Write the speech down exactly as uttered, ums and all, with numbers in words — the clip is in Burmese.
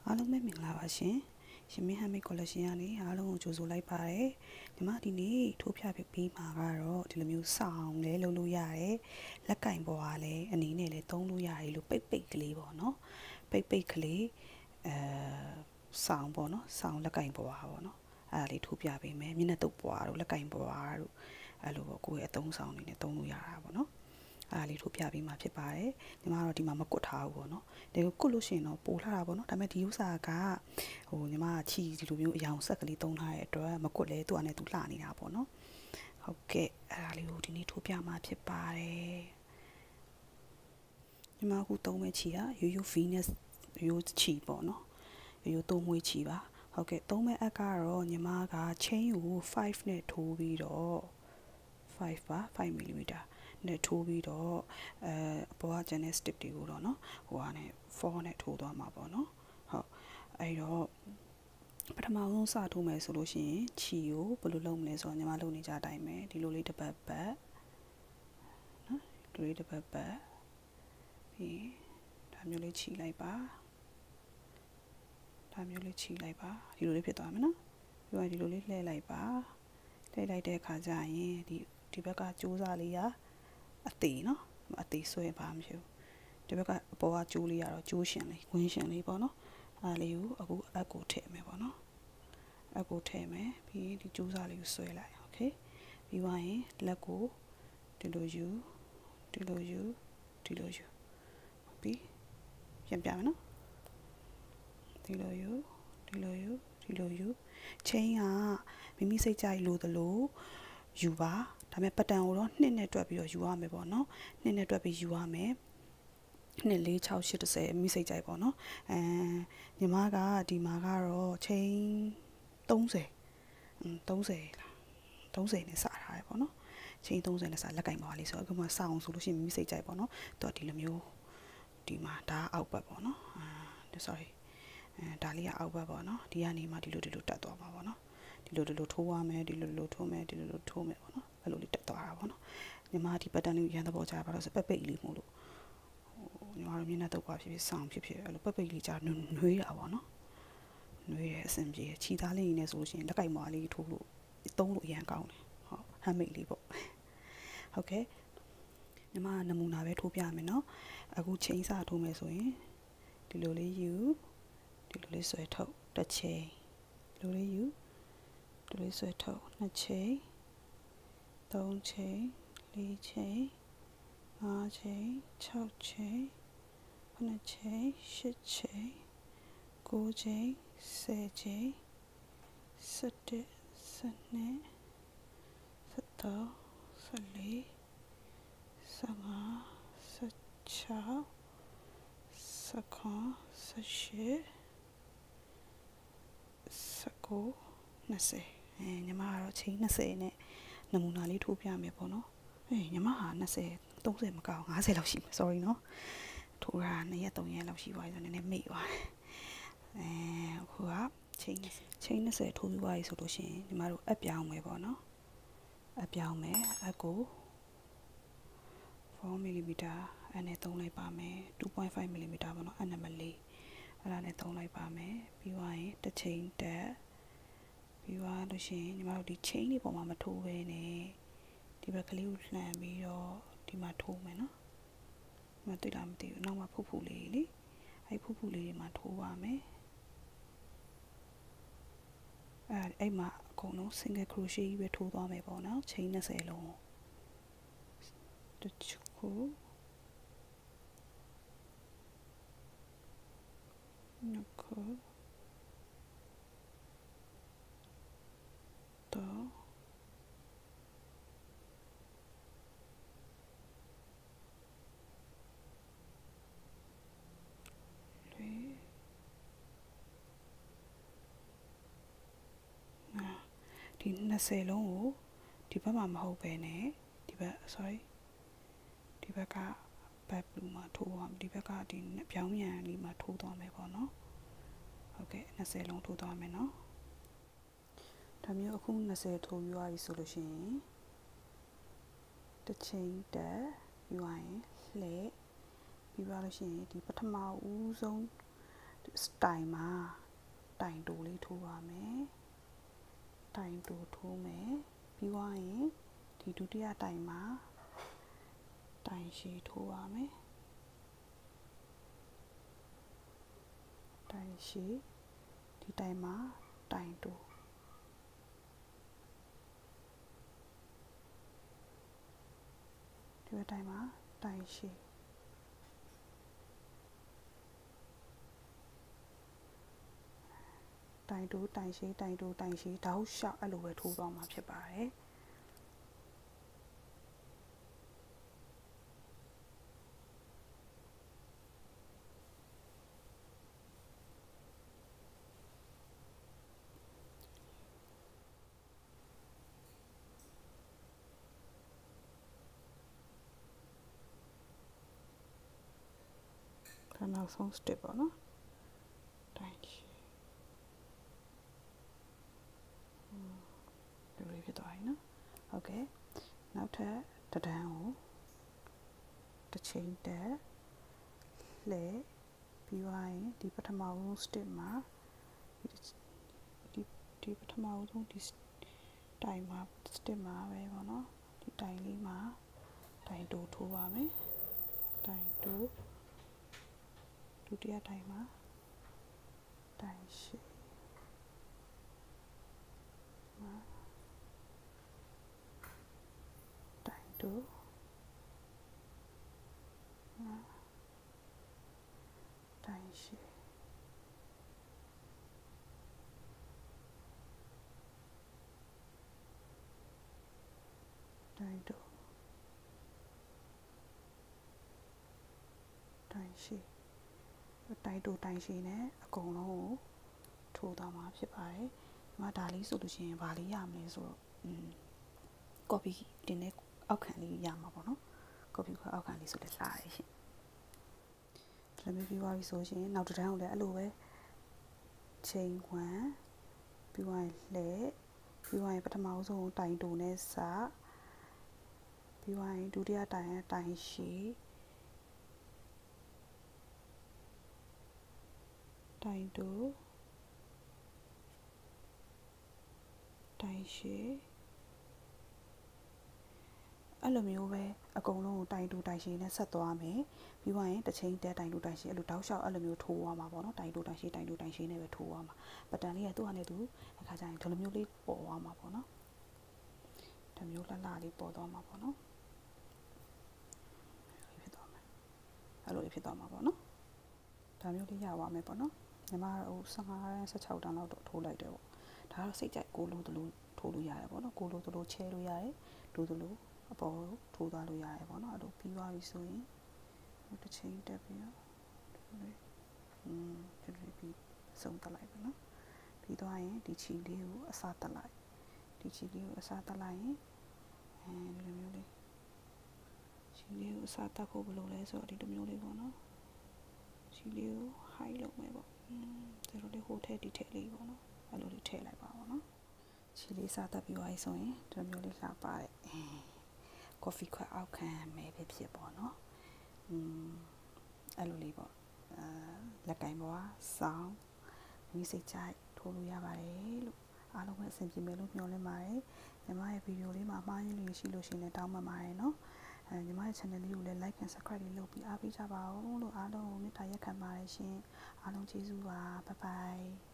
အားလုံးပဲမင်္ဂလာပါရှင်ရှင်မင်းဟမ်မိတ်ကော်လက်ရှင်ကနေအားလုံးကိုကြိုဆိုလိုက်ပါတယ်ဒီမှာဒီနေ့ထိုးပြပေးမှာကတော့ဒီလိုမျိုးဆောင်းလဲလုပ်လို့ရတယ်လက်ကင်ပေါ်ကလည်းအနေနဲ့လည်းသုံးလို့ရတယ်လို့ပိတ်ပိတ်ကလေးပေါ့နော်ပိတ်ပိတ်ကလေးအဲဆောင်းပေါ့နော်ဆောင်းလက်ကင်ပေါ်ကပေါ့နော်အဲ့ဒါလေးထိုးပြပေးမယ်မျက်နှာတုပ်ပွားတို့လက်ကင်ပေါ်ကတို့အဲ့လိုပေါ့ကိုယ့်ရဲ့အသုံးဆောင်နေနဲ့သုံးလို့ရတာပေါ့နော်အားလေးထိုးပြပေးမှာဖြစ်ပါတယ်ဒီမှာတော့ဒီမှာမကွတ်ထားဘူးပေါ့နော်ဒါကိုကွတ်လို့ရှိရင်တော့ပိုလာတာပေါ့နော်ဒါပေမဲ့ဒီဥစ္စာကဟိုညီမချီဒီလိုမျိုးအယောင်ဆက်ကလေးသုံးထားတဲ့အတွက်မကွတ်လဲသူ့အနေနဲ့သူလှနေတာပေါ့နော်ဟုတ်ကဲ့အားလေးကိုဒီနေ့ထိုးပြမှာဖြစ်ပါတယ်ညီမအခုသုံးမဲ့ချီကရိုးရိုး Venus ရိုးချီပေါ့နော်ရိုးရိုးသုံးမွေးချီပါဟုတ်ကဲ့သုံးမဲ့အကတော့ညီမက chain ကိုfiveနဲ့ထိုးပြီးတော့fiveပါfive millimeterနဲ့ထိုးပြီးတော့အဲအပေါ်က channel stick တွေကိုတော့เนาะဟိုကနေfourနဲ့ထိုးသွားမှာပေါ့เนาะဟုတ်အဲ့တော့ပထမဆုံးစထိုးမယ်ဆိုလို့ရှိရင်ခြီကိုဘယ်လိုလုပ်မလဲဆိုတော့ညီမလုပ်နေကြအတိုင်းပဲဒီလိုလေးတစ်ပတ်ပတ်เนาะဒီလိုလေးတစ်ပတ်ပတ်ပြီးဒါမျိုးလေးခြီလိုက်ပါဒါမျိုးလေးခြီလိုက်ပါဒီလိုလေးဖြစ်သွားမယ်เนาะပြီးတော့ဒီလိုလေးလှည့်လိုက်ပါလှည့်လိုက်တဲ့အခါကျရင်ဒီဒီဘက်ကကြိုးစားလေးကအသေးเนาะအသေးဆွဲပါမဖြစ်ဘူးဒီဘက်ကအပေါ်ကကြိုးလေးကတော့ကြိုးရှင်လေးခွင်းရှင်လေးပေါ့နော်အားလေးကိုအခုအက်ကိုထည့်မယ်ပေါ့နော်အက်ကိုထည့်မယ်ပြီးဒီကြိုးစားလေးကိုဆွဲလိုက်โอเคပြီးသွားရင်လက်ကိုဒီလိုယူဒီလိုယူဒီလိုယူပြီးပြန်ပြမယ်နော်ဒီလိုယူဒီလိုယူဒီလိုယူချင်းကမိမိစိတ်ကြိုက်လို့သလိုယူပါဒါပေမဲ့ပတန်ကိုတော့နှစ်နဲ့တွက်ပြီးတော့ယူရမယ်ပေါ့နော်နှစ်နဲ့တွက်ပြီးယူရမယ်နှစ်လေး6 8 10မိစိတ်ကြိုက်ပေါ့နော်အဲညီမကဒီမှာကတော့ချိန်30อืม30လား30နဲ့စထားရပေါ့နော်ချိန်30နဲ့စလက်ကင်ပါလေးဆိုတော့အခုမှစအောင်ဆိုလို့ရှိရင်မိစိတ်ကြိုက်ပေါ့နော်တော့ဒီလိုမျိုးဒီမှာဒါအောက်ဘက်ပေါ့နော်အာ sorry အဲဒါလေးကအောက်ဘက်ပေါ့နော်ဒီကနေမှဒီလိုဒီလိုတက်သွားမှာပေါ့နော်ဒီလိုဒီလိုထိုးရမယ်ဒီလိုလိုထိုးမယ်ဒီလိုလိုထိုးမယ်ပေါ့နော်အဲ့လိုလေးတက်သွားတာပေါ့နော်ညီမဒီ pattern လေးရန်သဘောကြပါတော့စပက်ပိတ်လေးမို့လို့ဟိုညီမတို့မျက်နှာတုပ်ပါဖြစ်ဖြစ်ဆောင်းဖြစ်ဖြစ်အဲ့လိုပက်ပိတ်လေးကြာနွေးတာပေါ့နော်နွေးရဲ့အဆင်ပြေခြီသားလေးနေဆိုလို့ရှိရင်လက်ကင်မွားလေးထိုးလို့သုံးလို့အရန်ကောင်းတယ်ဟုတ်ဟမ်မိတ်လေးပေါ့ဟုတ်ကဲ့ညီမနမူနာပဲထိုးပြမယ်နော်အခုချိန်စထိုးမယ်ဆိုရင်ဒီလိုလေးယူဒီလိုလေးဆွဲထုတ်တစ်ချိန်ဒီလိုလေးယူဒီလိုလေးဆွဲထုတ်နှစ်ချိန်သုံးချိန်လေးချိန်ငါးချိန်၆ချိန်ခုနှစ်ချိန်ရှစ်ချိန်ကိုးချိန်ဆယ်ချိန်ဆယ့်တစ်ဆယ့်နှစ်ဆယ့်သုံးဆယ့်လေးဆယ့်ငါးဆယ့်ခြောက်ဆယ့်ခုဆယ့်ရှစ်ဆယ့်ကိုးနှစ်ဆယ်အဲညီမကတော့ချိန်20နဲ့နမူနာလေးထိုးပြမယ်ပေါ့နော်အေးညီမဟာ20 30မကောက်50လောက်ရှိမယ် sorry နော်ထိုးတာနှစ်ရက်သုံးရက်လောက်ရှိသွားပြီဆိုတော့နည်းနည်းမေ့သွားတယ်အဲအခုကချိန်ချိန်20ထိုးပြီးသွားပြီဆိုလို့ရှိရင်ညီမတို့အပ်ပြောင်းမယ်ပေါ့နော်အပ်ပြောင်းမယ်အကိုfour millimeter အဲ့နဲ့သုံးလိုက်ပါမယ်two point five millimeter ပေါ့နော်အဲ့နံပါတ်လေးအဲ့ဒါနဲ့သုံးလိုက်ပါမယ်ပြီးသွားရင်တစ်ချိန်တက်ပြီးသွားလို့ရှိရင်ညီမတို့ဒီ chain လေးပေါ်မှာမထိုးဘဲနဲ့ဒီဘက်ကလေးကိုလှန်ပြီးတော့ဒီမှာထိုးမယ်နော်မတွေ့လားမသိဘူးနောက်မှဖုတ်ဖုတ်လေးလေအဲ့ဖုတ်ဖုတ်လေးတွေမှာထိုးပါမယ်အဲ့အဲ့မှာအကုန်လုံး single crochet ကြီးပဲထိုးသွားမယ်ပေါ့နော် chain20လုံးတစ်ခုနှစ်ခုတော့ဒီ20လုံးကိုဒီဘက်မှာမဟုတ်ပဲねဒီဘက် sorry ဒီဘက်ကဘက်ဘလူးမှာထိုးအောင်ဒီဘက်ကဒီပြောင်းပြန်လေးမှာထိုးသွားမယ်ပေါ့နော်ဟုတ်ကဲ့20လုံးထိုးသွားမယ်နော်ဒါမျိုးအခု20ထိုးပြီးသွားပြီဆိုလို့ရှိရင်တစ်ချိန်တက်ပြီးသွားရင်လှည့်ပြီးသွားလို့ရှိရင်ဒီပထမဦးဆုံးတတိုင်မှာတိုင်တိုလေးထိုးပါမယ်တိုင်တိုထိုးမယ်ပြီးသွားရင်ဒီဒုတိယတိုင်မှာတိုင်ရှည်ထိုးပါမယ်တိုင်ရှည်ဒီတိုင်မှာတိုင်တိုဒီတိုင်မှာတိုင်ရှည်တိုင်တိုတိုင်ရှည်တိုင်တိုတိုင်ရှည်တောက်လျှောက်အဲ့လိုပဲထိုးသွားမှာဖြစ်ပါတယ်နောက်ဆုံး step ပေါ့နော်တိုင်ရှည်ဒီလိုဖြစ်သွားပြီနော်ဟုတ်ကဲ့နောက်ထပ်တစ်တန်းကိုတစ်ချိန်တက်လှည့်ပြီးသွားရင်ဒီပထမဆုံး step မှာဒီဒီပထမဆုံးဒီတိုင်မှာ step မှာပဲပေါ့နော်ဒီတိုင်လေးမှာတိုင်တိုးထိုးပါမယ်တိုင်တိုးဒုတိယတိုင်မှာတိုင်ရှည်မှာတိုင်တိုးမှာတိုင်ရှည်တိုင်တိုးတိုင်ရှည်တိုင်တိုတိုင်ရှည်နဲ့အကုန်လုံးကိုထိုးသွားမှာဖြစ်ပါတယ်ဒီမှာဒါလေးဆိုလို့ရှိရင်ဗာလေးရမလဲဆိုတော့อืม copy တင်တဲ့အောက်ခံလေးရမှာပေါ့နော် copy ခွဲအောက်ခံလေးဆိုလည်းလာရရှင်ဒါမျိုးပြီးသွားပြီဆိုရှင်နောက်တစ်တန်းကိုလည်းအဲ့လိုပဲချိန်ခွန်းပြီးသွားရင်လှည့်ပြီးသွားရင်ပထမဆုံးတိုင်တိုနဲ့စပြီးသွားရင်ဒုတိယတိုင်ရဲ့တိုင်ရှည်တိုင်တိုတိုင်ရှည်အဲ့လိုမျိုးပဲအကုန်လုံးကိုတိုင်တိုတိုင်ရှည်နဲ့ဆက်သွားမယ်ပြီးသွားရင်တစ်ချိန်တက်တိုင်တိုတိုင်ရှည်အဲ့လိုတောက်လျှောက်အဲ့လိုမျိုးထိုးသွားမှာပေါ့နော်တိုင်တိုတိုင်ရှည်တိုင်တိုတိုင်ရှည်နဲ့ပဲထိုးသွားမှာပတန်လေးကသူ့ဟာနဲ့သူအခါကျရင်ဒီလိုမျိုးလေးပေါ်သွားမှာပေါ့နော်ဒီမျိုးလှလှလေးပေါ်သွားမှာပေါ့နော်ဖြစ်သွားမယ်အဲ့လိုဖြစ်သွားမှာပေါ့နော်ဒါမျိုးလေးရသွားမယ်ပေါ့နော်ညီမဟိုfifteenတန်းsixteenတန်းလောက်တော့ထိုးလိုက်တယ်ပေါ့ဒါတော့စိတ်ကြိုက်ကိုလိုတလို့ထိုးလို့ရတယ်ပေါ့နော်ကိုလိုတလို့ချဲလို့ရတယ်လိုတလို့အပေါ်ထိုးသွားလို့ရတယ်ပေါ့နော်အဲ့လိုပြီးသွားပြီဆိုရင်တစ်ချိန်တက်ပြီးတော့ဒီလိုอืมဒီလိုပြီးစုံတက်လိုက်ပါနော်ပြီးသွားရင်ဒီချီလေးကိုအစားတက်လိုက်ဒီချီလေးကိုအစားတက်လိုက်ရင်အဲဒီလိုမျိုးလေးချီလေးကိုအစားတက်ဖို့ဘယ်လိုလဲဆိုတော့ဒီလိုမျိုးလေးပေါ့နော်ချီလေးကို high လုပ်မယ်ပေါ့อืมဒါလိုလေးဟိုထဲဒီထဲလေးပေါ့နော်အဲ့လိုလေးထည့်လိုက်ပါပေါ့နော်ချီလေးစားတက်ပြီးသွားပြီဆိုရင်ဒီလိုမျိုးလေးလာပါတယ်ကော်ဖီခွက်အောက်ခံမယ်ပဲဖြစ်ပေါ့နော်อืมအဲ့လိုလေးပေါ့အာလက်ကင်ပေါ်ဆောင်းမိစိတ်ချိုက်ထိုးလို့ရပါတယ်လို့အားလုံးပဲအဆင်ပြေမယ်လို့မျှော်လင့်ပါတယ်ညီမရဲ့ဗီဒီယိုလေးမှာမှားရင်းလေးရှိလို့ရှိရင်လည်းတောင်းပန်ပါတယ်နော်အဲညီမရဲ့ channel လေးကိုလည်း like and subscribe လေးလုပ်ပြီးအားပေးကြပါဦးလို့အားလုံးကိုမေတ္တာရက်ခံပါတယ်ရှင်အားလုံးကျေးဇူးပါ bye bye